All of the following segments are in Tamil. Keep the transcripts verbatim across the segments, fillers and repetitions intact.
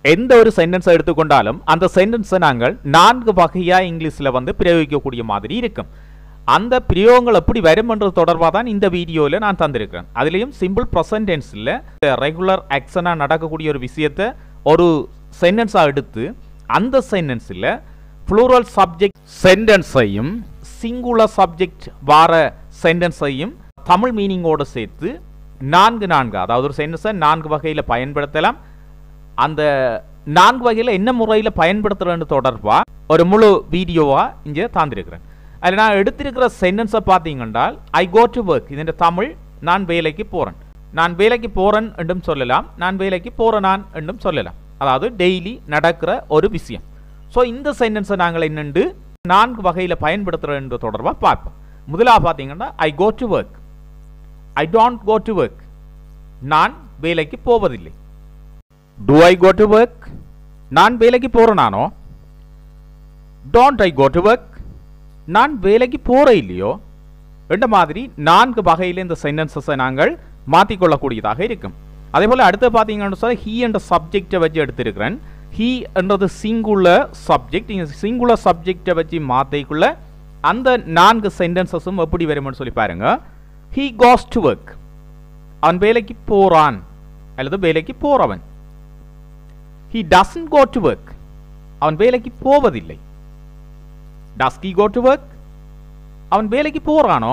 எந்த ஒரு சென்டென்ஸை எடுத்துக்கொண்டாலும் அந்த சென்டென்ஸை நாங்கள் நான்கு வகையாக இங்கிலீஷில் வந்து பிரயோகிக்கக்கூடிய மாதிரி இருக்கும். அந்த பிரயோகங்கள் எப்படி வரும்ன்றது தொடர்பாக தான் இந்த வீடியோவில் நான் தந்திருக்கிறேன். அதுலேயும் சிம்பிள் ப்ரெசன்ட் டென்ஸில் ரெகுலர் ஆக்ஷனாக நடக்கக்கூடிய ஒரு விஷயத்தை ஒரு சென்டென்ஸாக எடுத்து அந்த சென்டென்ஸில் ப்ளூரல் சப்ஜெக்ட் சென்டென்ஸையும் சிங்குலர் சப்ஜெக்ட் வார சென்டென்ஸையும் தமிழ் மீனிங்கோடு சேர்த்து நான்கு நான்கு அதாவது ஒரு சென்டென்ஸை நான்கு வகையில் பயன்படுத்தலாம். அந்த நான்கு வகையில் என்ன முறையில் பயன்படுத்துறதுன்னு தொடர்பாக ஒரு முழு வீடியோவாக இங்கே தந்திருக்கிறேன். அதில் நான் எடுத்திருக்கிற சென்டென்ஸை பார்த்தீங்கன்னா ஐ கோ டு ஒர்க், இதன் தமிழ் நான் வேலைக்கு போகிறேன். நான் வேலைக்கு போகிறேன் என்றும் சொல்லலாம், நான் வேலைக்கு போகிறேன் நான் என்றும் சொல்லலாம். அதாவது டெய்லி நடக்கிற ஒரு விஷயம். ஸோ இந்த சென்டென்ஸை நாங்கள் என்னென்று நான்கு வகையில் பயன்படுத்துகிறோன்ற தொடர்பாக பார்ப்போம். முதலாக பார்த்தீங்கன்னா I go to work, I don't go to work, நான் வேலைக்கு போவதில்லை. Do I go to work, நான் வேலைக்கு போகிறேன் நானோ. Don't I go to work, நான் வேலைக்கு போகிற இல்லையோ. என்ற மாதிரி நான்கு வகையில் இந்த சென்டென்சஸை நாங்கள் மாற்றிக்கொள்ளக்கூடியதாக இருக்கும். அதே போல் அடுத்து பார்த்தீங்கன்னு சொன்னால் ஹீ என்ற சப்ஜெக்டை வச்சு எடுத்திருக்கிறேன். ஹீ என்றது சிங்குலர் சப்ஜெக்ட். இங்கே சிங்குலர் சப்ஜெக்டை வச்சு மாற்றிக்குள்ள அந்த நான்கு சென்டென்சஸும் எப்படி வரும்னு சொல்லி பாருங்க. ஹீ கோஸ் டு ஒர்க், அவன் வேலைக்கு போகிறான் அல்லது வேலைக்கு போகிறவன். He doesn't go to work, அவன் வேலைக்கு போவதில்லை. Does he go to work, அவன் வேலைக்கு போகிறானோ.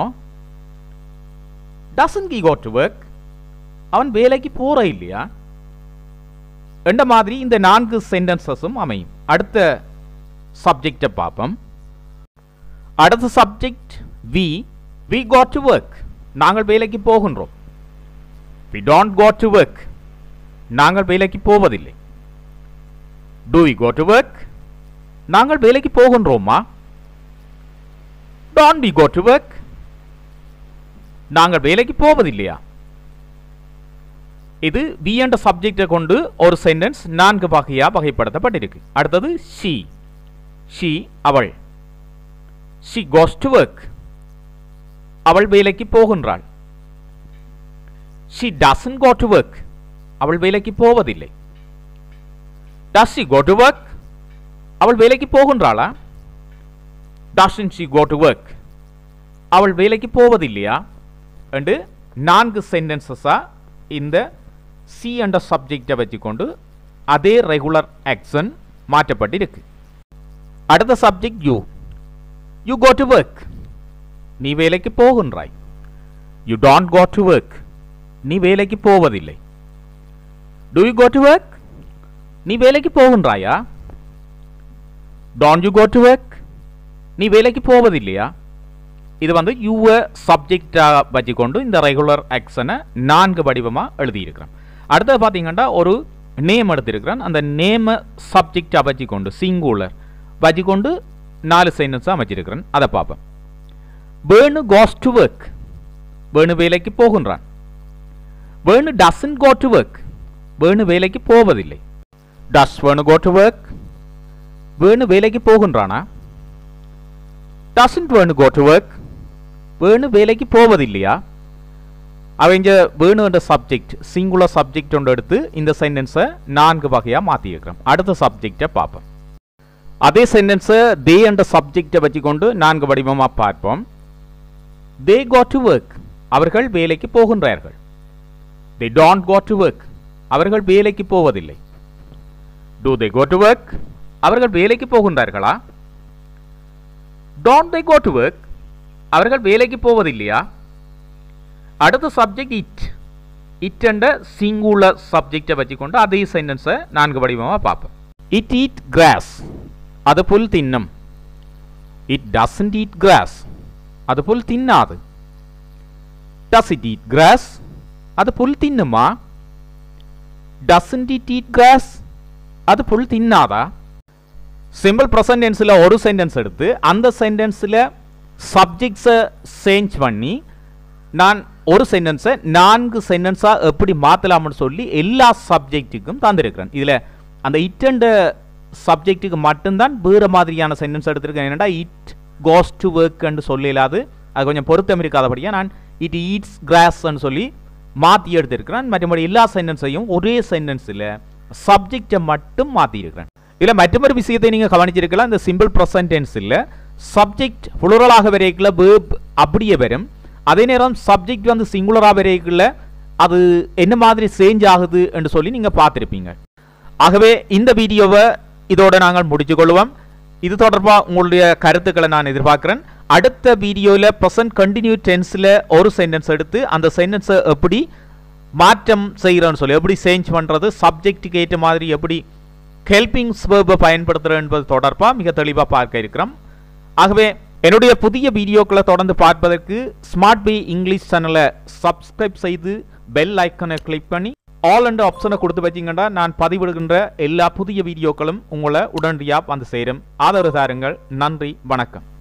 Doesn't he go to work, அவன் வேலைக்கு போற இல்லையா. என்ற மாதிரி இந்த நான்கு சென்டென்சஸும் அமையும். அடுத்த சப்ஜெக்டை பார்ப்போம். அடுத்த subject we. We go to work, நாங்கள் வேலைக்கு போகின்றோம். We don't go to work, நாங்கள் வேலைக்கு போவதில்லை. Do we go to work, நாங்கள் வேலைக்கு போகின்றோமா. Don't we go to work, நாங்கள் வேலைக்கு போவதில்லையா. இது வி என்ற சப்ஜெக்டை கொண்டு ஒரு சென்டென்ஸ் நான்கு வகையாக வகைப்படுத்தப்பட்டிருக்கு. அடுத்தது ஷி. ஷி அவள். ஷி கோஸ் டு ஒர்க், அவள் வேலைக்கு போகின்றாள். She doesn't go to work, அவள் வேலைக்கு போவதில்லை. Does she go to work, அவள் வேலைக்கு போகின்றாளா. Doesn't she go to work, அவள் வேலைக்கு போவதில்லையா. என்று நான்கு சென்டென்சஸா இந்த சி என்ற சப்ஜெக்டை வச்சுக்கொண்டு அதே ரெகுலர் ஆக்ஷன் மாற்றப்பட்டிருக்கு. அடுத்த subject you. You go to work, நீ வேலைக்கு போகின்றாய். You don't go to work, நீ வேலைக்கு போவதில்லை. Do you go to work, நீ வேலைக்கு போகின்றாயா. Don't you go to work, நீ வேலைக்கு போவதில்லையா. இது வந்து யூவை சப்ஜெக்டாக வச்சுக்கொண்டு இந்த ரெகுலர் ஆக்ஷனை நான்கு வடிவமாக எழுதியிருக்கிறேன். அடுத்தது பார்த்தீங்கன்னா ஒரு நேம் எடுத்திருக்கிறேன். அந்த நேமை சப்ஜெக்டாக வச்சுக்கொண்டு சிங்குலர் வச்சுக்கொண்டு நாலு சென்டென்ஸாக அமைச்சிருக்கிறேன். அதை பார்ப்பேன். வேணு கோஸ் டு ஒர்க், வேணு வேலைக்கு போகின்றான். Venu doesn't go to work, Venu வேலைக்கு போவதில்லை. Does Venu go to work, Venu வேலைக்கு போகின்றானா. Doesn't Venu go to work, Venu வேலைக்கு போவதில்லையா. அவங்க வேணு என்ற சப்ஜெக்ட் சிங்குலர் சப்ஜெக்ட் ஒன்று எடுத்து இந்த சென்டென்ஸை நான்கு வகையாக மாற்றியிருக்கிறோம். அடுத்த சப்ஜெக்டை பார்ப்போம். அதே சென்டென்ஸை தே என்ற சப்ஜெக்டை வச்சுக்கொண்டு நான்கு வடிவமாக பார்ப்போம். தே கோ டு ஒர்க், அவர்கள் வேலைக்கு போகின்றார்கள். They don't go to work, அவர்கள் வேலைக்கு போவதில்லை. Do they go to work, அவர்கள் வேலைக்கு போகின்றார்களா. Don't they go to work, அவர்கள் வேலைக்கு போவதில்லையா. அடுத்த சப்ஜெக்ட் இட். இட் என்ற சிங்குலர் சப்ஜெக்டை வச்சுக்கொண்டு அதே சென்டென்ஸை நான்கு வடிவமாக பார்ப்போம். இட் ஈட் கிராஸ், அது புல் தின்னும். இட் டசன்ட் ஈட் கிராஸ், அது புல் தின்னாது. டஸ் இட் ஈட் கிராஸ், அது புல் தின்னுமா. டசன்ட் இட் ஈட் கிராஸ், அது புல் தின்னாதா. சிம்பிள் ப்ரெசன்ட் டென்ஸில் ஒரு சென்டென்ஸ் எடுத்து அந்த சென்டென்ஸில் சப்ஜெக்ட்ஸை சேஞ்ச் பண்ணி நான் ஒரு சென்டென்ஸை நான்கு சென்டென்ஸாக எப்படி மாற்றலாம்னு சொல்லி எல்லா சப்ஜெக்ட்டுக்கும் தந்திருக்கிறேன். இதில் அந்த இட் என்ற சப்ஜெக்ட்டுக்கு மட்டும்தான் வேறு மாதிரியான சென்டென்ஸ் எடுத்திருக்கேன். என்னென்னா இட் கோஸ் டு ஒர்க்னு சொல்லலாது, அது கொஞ்சம் பொருத்தம் இருக்காதபடியாக நான் இட் ஈட்ஸ் கிராஸ்ன்னு சொல்லி மாற்றி எடுத்திருக்கிறேன். மற்றபடி எல்லா சென்டென்ஸையும் ஒரே சென்டென்ஸில் சப்ஜெக்டை மட்டும் மாற்றியிருக்கிறேன். இதில் மற்றொரு விஷயத்தை நீங்கள் கவனிச்சிருக்கலாம். இந்த சிம்பிள் ப்ரெசன்ட் டென்ஸ் இல்லை, சப்ஜெக்ட் புளுரலாக வரைக்குள்ள வேர்ப் அப்படியே வரும். அதே நேரம் சப்ஜெக்ட் வந்து சிங்குலராக வரைக்குள்ள அது என்ன மாதிரி சேஞ்ச் ஆகுது என்று சொல்லி நீங்கள் பார்த்துருப்பீங்க. ஆகவே இந்த வீடியோவை இதோட நாங்கள் முடிச்சு கொள்வோம். இது தொடர்பாக உங்களுடைய கருத்துக்களை நான் எதிர்பார்க்குறேன். அடுத்த வீடியோவில் ப்ரெசன்ட் கண்டினியூ டென்ஸில் ஒரு சென்டென்ஸ் எடுத்து அந்த சென்டென்ஸை எப்படி மாற்றம் செய்கிறோன்னு சொல்லி எப்படி சேஞ்ச் பண்ணுறது, சப்ஜெக்டுக்கு ஏற்ற மாதிரி எப்படி ஹெல்பிங் வேர்பை பயன்படுத்துகிறது என்பது தொடர்பாக மிக தெளிவாக பார்க்க இருக்கிறோம். ஆகவே என்னுடைய புதிய வீடியோக்களை தொடர்ந்து பார்ப்பதற்கு ஸ்மார்ட் பி இங்கிலீஷ் சேனலை சப்ஸ்கிரைப் செய்து பெல் ஐக்கனை கிளிக் பண்ணி ஆல் என்ற ஆப்ஷனை கொடுத்து வச்சிங்கன்னா நான் பதிவிடுகின்ற எல்லா புதிய வீடியோக்களும் உங்களை உடனடியாக வந்து சேரும். ஆதரவு தாருங்கள். நன்றி, வணக்கம்.